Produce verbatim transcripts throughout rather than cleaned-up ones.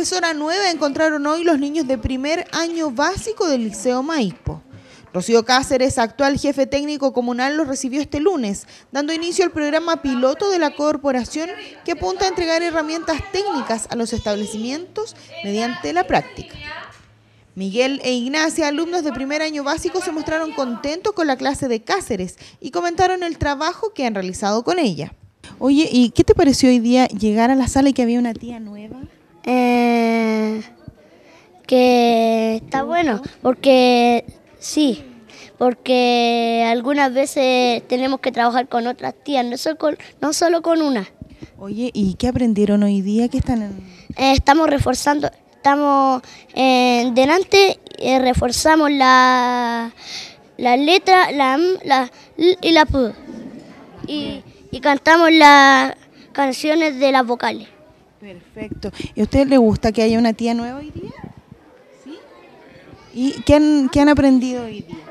profesora nueva encontraron hoy los niños de primer año básico del Liceo Maipo. Rocío Cáceres, actual jefe técnico comunal, los recibió este lunes, dando inicio al programa piloto de la corporación que apunta a entregar herramientas técnicas a los establecimientos mediante la práctica. Miguel e Ignacia, alumnos de primer año básico, se mostraron contentos con la clase de Cáceres y comentaron el trabajo que han realizado con ella. Oye, ¿y qué te pareció hoy día llegar a la sala y que había una tía nueva? Eh, que está bueno, porque sí, porque algunas veces tenemos que trabajar con otras tías, no solo con, no solo con una. Oye, ¿y qué aprendieron hoy día? ¿Qué están en... Eh, estamos reforzando, estamos eh, delante, eh, reforzamos la, la letra, la M, la L y la P. Y, y cantamos las canciones de las vocales. Perfecto. ¿Y a usted le gusta que haya una tía nueva hoy día? ¿Sí? ¿Y qué han, qué han aprendido hoy día?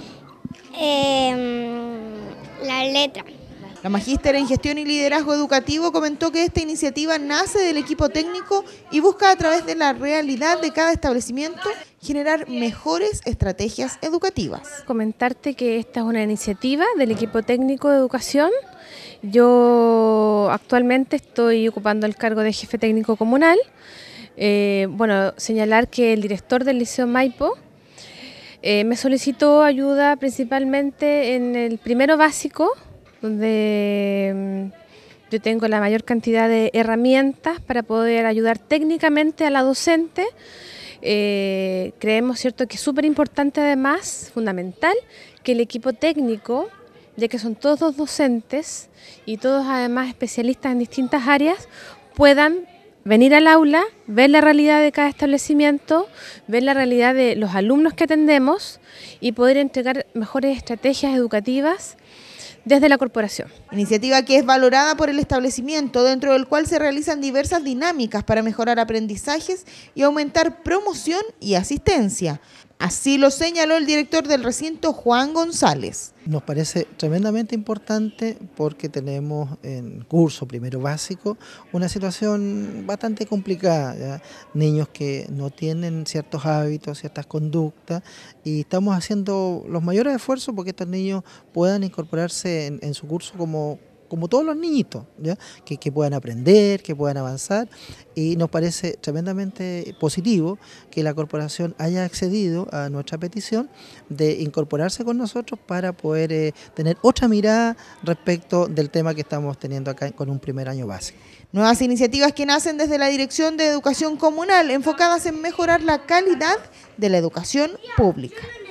Eh, la letra. La magíster en gestión y liderazgo educativo comentó que esta iniciativa nace del equipo técnico y busca a través de la realidad de cada establecimiento generar mejores estrategias educativas. Comentarte que esta es una iniciativa del equipo técnico de educación. Yo actualmente estoy ocupando el cargo de jefe técnico comunal. Eh, bueno, señalar que el director del Liceo Maipo eh, me solicitó ayuda principalmente en el primero básico, donde mm, yo tengo la mayor cantidad de herramientas para poder ayudar técnicamente a la docente. Eh, creemos, cierto, que es súper importante, además, fundamental, que el equipo técnico, ya que son todos docentes y todos además especialistas en distintas áreas, puedan venir al aula, ver la realidad de cada establecimiento, ver la realidad de los alumnos que atendemos y poder entregar mejores estrategias educativas desde la corporación. Iniciativa que es valorada por el establecimiento, dentro del cual se realizan diversas dinámicas para mejorar aprendizajes y aumentar promoción y asistencia. Así lo señaló el director del recinto, Juan González. Nos parece tremendamente importante porque tenemos en curso primero básico una situación bastante complicada, ¿ya? Niños que no tienen ciertos hábitos, ciertas conductas, y estamos haciendo los mayores esfuerzos porque estos niños puedan incorporarse en, en su curso como como todos los niñitos, ¿ya? Que, que puedan aprender, que puedan avanzar, y nos parece tremendamente positivo que la corporación haya accedido a nuestra petición de incorporarse con nosotros para poder eh, tener otra mirada respecto del tema que estamos teniendo acá con un primer año básico. Nuevas iniciativas que nacen desde la Dirección de Educación Comunal, enfocadas en mejorar la calidad de la educación pública.